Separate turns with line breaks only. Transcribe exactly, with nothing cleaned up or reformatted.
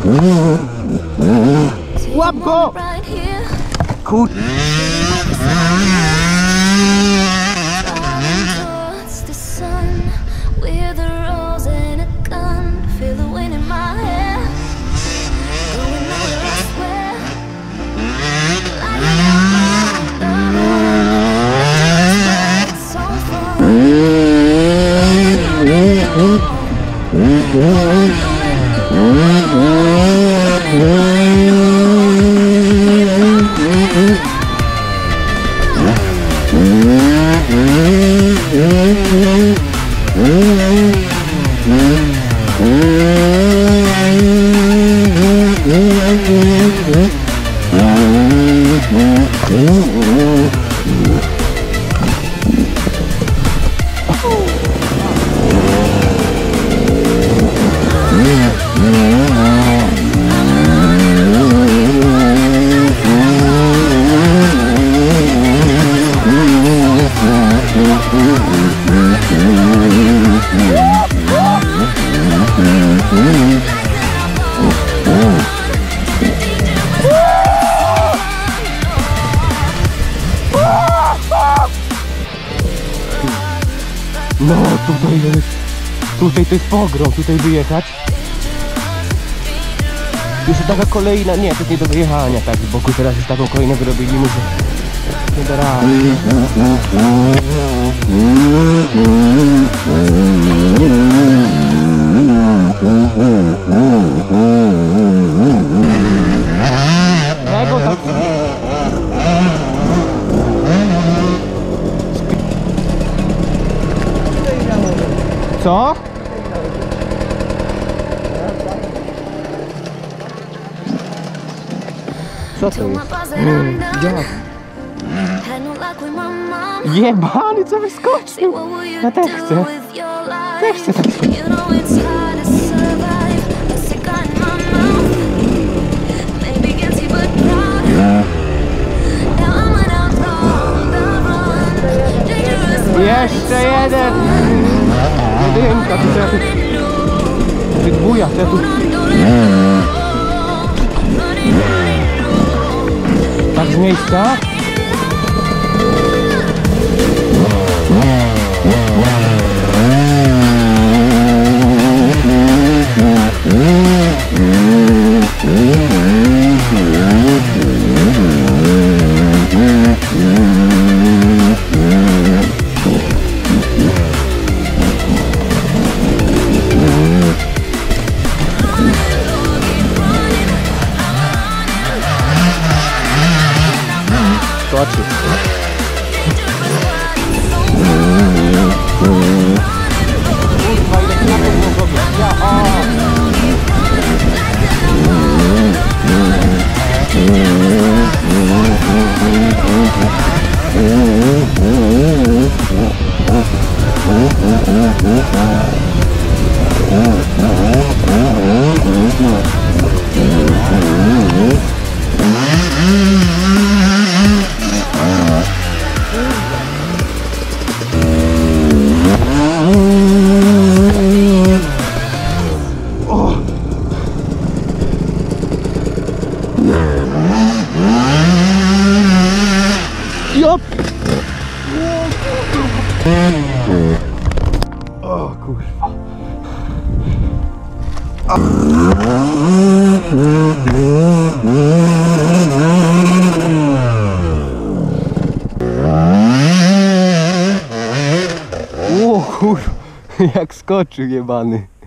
Łap go! Kur... No, tutaj jest, tutaj to jest pogrom, tutaj wyjechać. Jeszcze taka kolejna, nie, to jest nie do wyjechania, tak, z boku teraz już taką kolejną wyrobili, że nie da rady. Tego tak... Co? Co to jest? Mm, jak? Jebany, co wyskoczył? Ja też chcę. Też chcę tak skoczyć. Jeszcze jeden! Jedynka, tu trzeba tu... Ty dwuja, trzeba tu... Tak z miejsca? Skoczy. Kurwa, ile knaków mogło być? Ja, Jop! O kurwa. O kurwa, jak skoczył jebany.